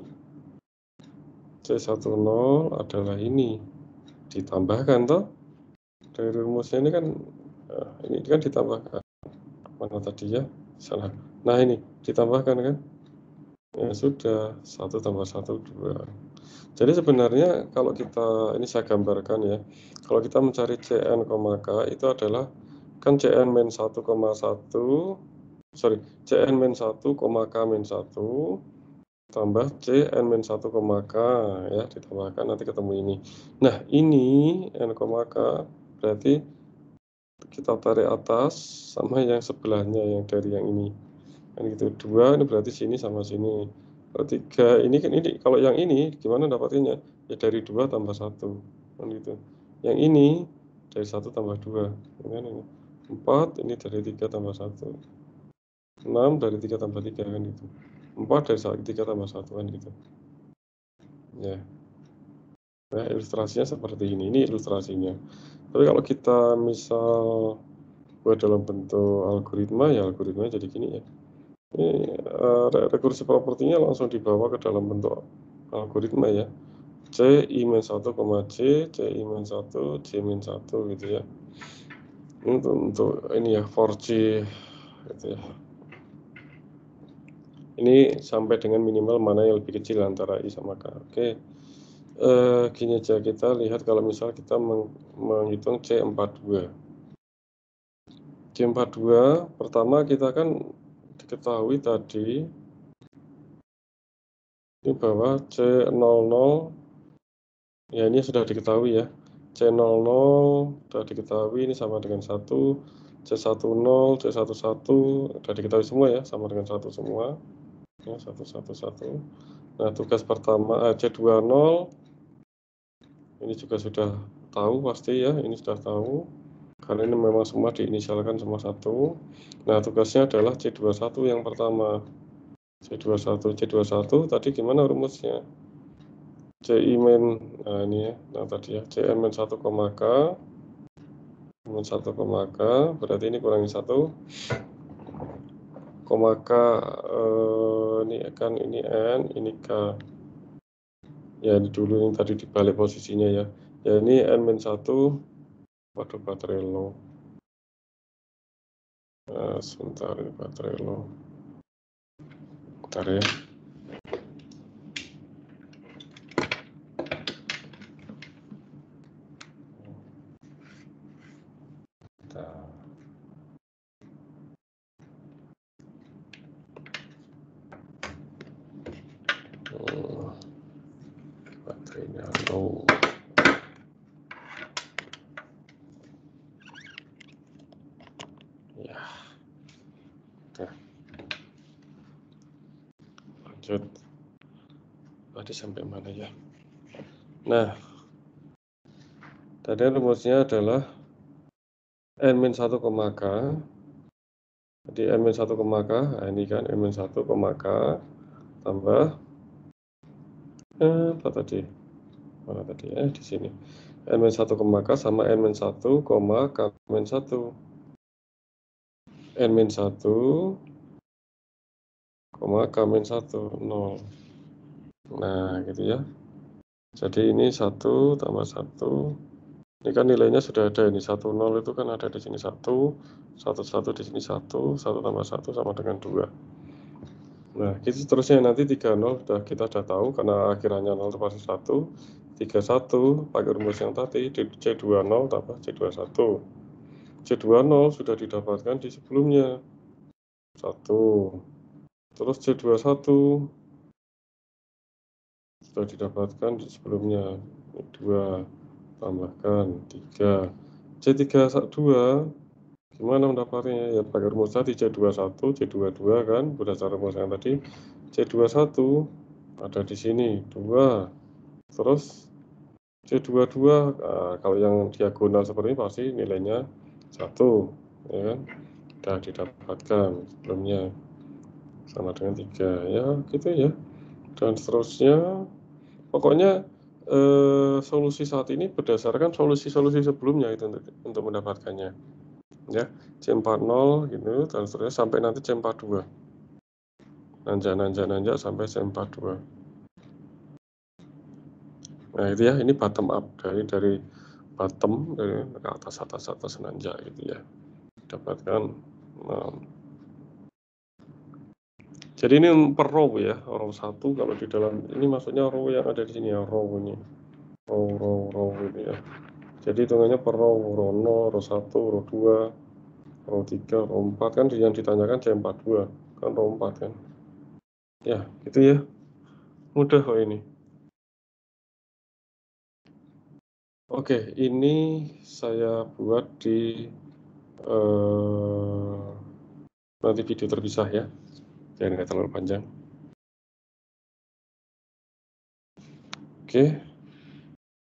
C10 adalah ini. Ditambahkan toh. Dari rumusnya ini kan ditambahkan. Mana tadi ya? Salah. Nah, ini ditambahkan kan? Ya sudah, 1 tambah 1, 2. Jadi sebenarnya kalau kita, ini saya gambarkan ya, kalau kita mencari Cn, K itu adalah kan Cn-1,1, Cn-1, K-1 tambah Cn-1, K ya, ditambahkan nanti ketemu ini. Nah, ini N, K berarti kita tarik atas sama yang sebelahnya, yang dari yang ini. Kan gitu. 2 ini berarti sini sama sini. Kalau 3 ini kan ini, kalau yang ini gimana dapatinnya? Ya dari 2 tambah 1. Kan gitu. Yang ini dari 1 tambah 2. Kan ini. 4 ini dari 3 tambah 1. 6 dari 3 tambah 3 kan gitu. 4 dari 3 tambah 1 kan gitu. Ya. Nah, ilustrasinya seperti ini. Ini ilustrasinya. Tapi kalau kita misal buat dalam bentuk algoritma, ya algoritmanya jadi gini ya. Ini rekursi propertinya langsung dibawa ke dalam bentuk algoritma ya. C-1, C, C-1, C-1 gitu ya. Ini untuk ini ya, for C gitu ya. Ini sampai dengan minimal mana yang lebih kecil antara I sama K. Oke. Gini aja, kita lihat kalau misal kita menghitung C42. C42 pertama kita kan diketahui tadi ini bahwa C00 ya ini sudah diketahui ya. C00 sudah diketahui ini sama dengan 1, C10, C11 sudah diketahui semua ya, sama dengan 1 semua. Ya, 1, 1, 1. Nah, tugas pertama C20 ini juga sudah tahu pasti ya, ini sudah tahu. Karena ini memang semua diinisialkan semua 1. Nah, tugasnya adalah C21 yang pertama. C21 tadi gimana rumusnya? Ci-, nah ini ya, nah tadi ya, Cn-1, K, -1, K, berarti ini kurangi 1, K, ini kan ini N, ini K. Ya, ini dulu ini tadi dibalik posisinya ya. Ya, ini N-1, waduh baterai low. Nah, sebentar ini baterai low. Bentar ya. Baterainya low. Ya. Oke. Lanjut. Tadi sampai mana ya? Nah, tadi rumusnya adalah N-1, K. Jadi N-1, K. Nah, ini kan N-1, K. Tambah apa tadi? Mana tadi? Di sini. N-1, K sama N-1, K-1. N-1, K-1, 0. Nah, gitu ya. Jadi ini 1 tambah 1 Ini kan nilainya sudah ada ini 10 itu kan ada di sini 1, 11 di sini 1 tambah 1 sama dengan 2. Nah, gitu seterusnya nanti 30 kita sudah tahu karena akhirannya 0 itu pasti 1. 31 pakai rumus yang tadi C20 tambah C21. C20 sudah didapatkan di sebelumnya 1. Terus C21 sudah didapatkan di sebelumnya 2 tambahkan 3. C32 gimana mendapatkannya? Ya pakai rumus tadi C21, C22 kan berdasarkan rumus yang tadi. C21 ada di sini 2. Terus C22 kalau yang diagonal seperti ini pasti nilainya 1, ya kan? Sudah didapatkan sebelumnya sama dengan 3 ya gitu ya. Dan seterusnya pokoknya solusi saat ini berdasarkan solusi-solusi sebelumnya itu untuk mendapatkannya. Ya, C40 gitu dan seterusnya sampai nanti C42. Nanjak sampai C42. Nah, itu ya, ini bottom up dari bottom dari ke atas nanjak gitu ya. Dapatkan jadi ini per row ya, row 1 kalau di dalam ini maksudnya row yang ada di sini ya, row ini. Row ini ya. Jadi hitungannya per row 0, row 1, row 2, row 3, row 4 kan yang ditanyakan C42 kan row 4 kan. Ya, gitu ya. Mudah kok ini. Oke, ini saya buat di nanti video terpisah ya, biar nggak terlalu panjang. Oke.